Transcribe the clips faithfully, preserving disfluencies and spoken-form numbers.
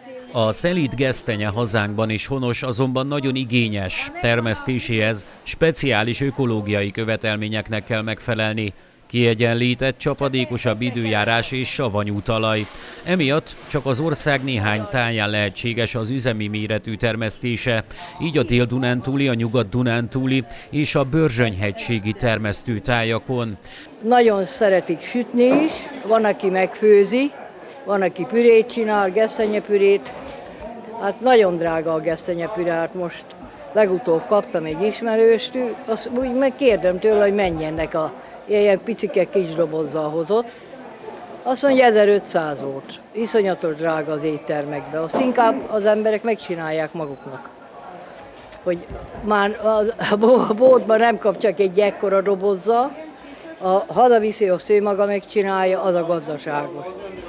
A szelíd gesztenye hazánkban is honos, azonban nagyon igényes. Termesztéséhez speciális ökológiai követelményeknek kell megfelelni. Kiegyenlített, csapadékosabb időjárás és savanyú talaj. Emiatt csak az ország néhány táján lehetséges az üzemi méretű termesztése, így a Dél-Dunántúli, a Nyugat-Dunántúli és a Börzsöny-hegységi termesztőtájakon. Nagyon szeretik sütni is, van, aki megfőzi, van, aki pürét csinál, gesztenyepürét. Hát nagyon drága a gesztenyepüre, hát most legutóbb kaptam egy ismerőstől, azt úgy megkérdem tőle, hogy mennyi ennek a ilyen picike kis dobozzal hozott. Azt mondja, ezerötszáz volt. Iszonyatos drága az éttermekbe. Azt inkább az emberek megcsinálják maguknak. Hogy már a boltban nem kap csak egy ekkora dobozzal, a hazaviszi, azt ő maga megcsinálja, az a gazdaságos.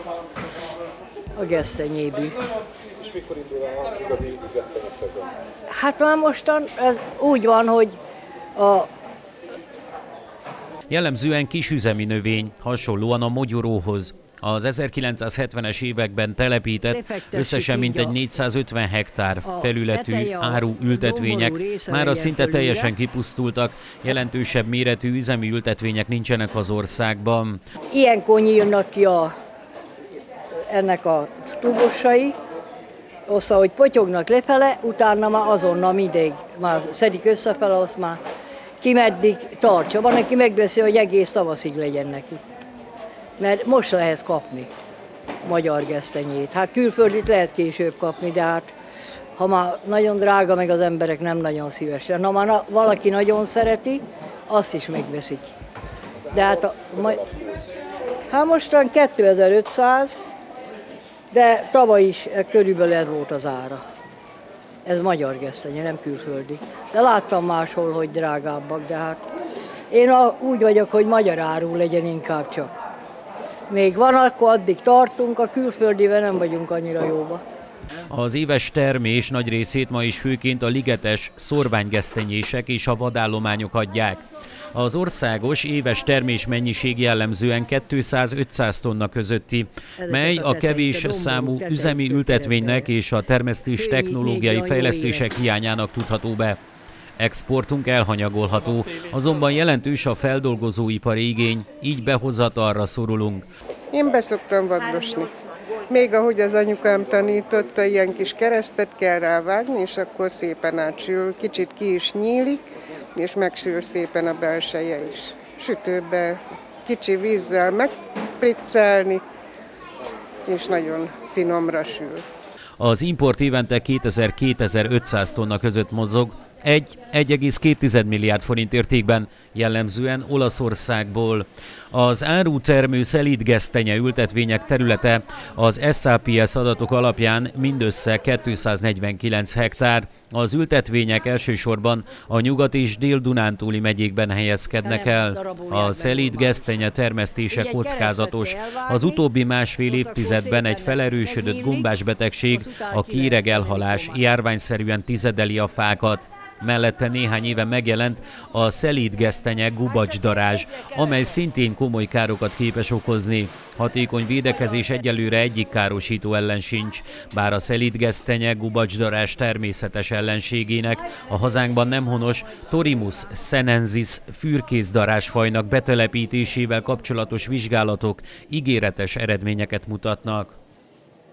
A gesztenyébű. És mikor indul a igazi gesztenyeszezon? Hát már mostan ez úgy van, hogy a jellemzően kisüzemi növény, hasonlóan a mogyoróhoz. Az ezerkilencszázhetvenes években telepített, összesen mintegy négyszázötven hektár felületű áru ültetvények mára szinte teljesen kipusztultak, jelentősebb méretű üzemi ültetvények nincsenek az országban. Ilyenkor nyílnak ki a, ennek a tubosai, azt, ahogy potyognak lefele, utána már azonnal mindig, már szedik összefele, azt már ki meddig tartsa. Van, aki megveszi, hogy egész tavaszig legyen neki. Mert most lehet kapni magyar gesztenyét. Hát külföldit lehet később kapni, de hát ha már nagyon drága, meg az emberek nem nagyon szívesen. Ha már valaki nagyon szereti, azt is megveszik. De hát, a, majd, hát mostan kétezer-ötszáz, de tavaly is körülbelül ez volt az ára. Ez magyar gesztenye, nem külföldi. De láttam máshol, hogy drágábbak, de hát én a, úgy vagyok, hogy magyar áru legyen inkább csak. Még van, akkor addig tartunk, a külföldivel nem vagyunk annyira jóba. Az éves termés nagy részét ma is főként a ligetes szorványgesztenyések és a vadállományok adják. Az országos éves termés mennyiség jellemzően kétszáz-ötszáz tonna közötti, mely a kevés számú üzemi ültetvénynek és a termesztés technológiai fejlesztések hiányának tudható be. Exportunk elhanyagolható, azonban jelentős a feldolgozóipari igény, így behozatalra szorulunk. Én beszoktam vadlosni. Még ahogy az anyukám tanította, ilyen kis keresztet kell rávágni, és akkor szépen átsül, kicsit ki is nyílik, és megsül szépen a belseje is. Sütőbe kicsi vízzel megpriccelni, és nagyon finomra sül. Az import évente kétezer-kétezer-ötszáz tonna között mozog, egy egész két milliárd forint értékben, jellemzően Olaszországból. Az árutermő szelíd gesztenye ültetvények területe az es á pé es adatok alapján mindössze kétszáznegyvenkilenc hektár. Az ültetvények elsősorban a Nyugat- és Dél-Dunántúli megyékben helyezkednek el. A szelíd gesztenye termesztése kockázatos. Az utóbbi másfél évtizedben egy felerősödött gombásbetegség, a kéregelhalás járványszerűen tizedeli a fákat. Mellette néhány éve megjelent a szelídgesztenye gubacsdarázs, amely szintén komoly károkat képes okozni. Hatékony védekezés egyelőre egyik károsító ellen sincs, bár a szelídgesztenye gubacsdarázs természetes ellenségének a hazánkban nem honos Thorimus senensis fürkészdarázsfajnak betelepítésével kapcsolatos vizsgálatok ígéretes eredményeket mutatnak.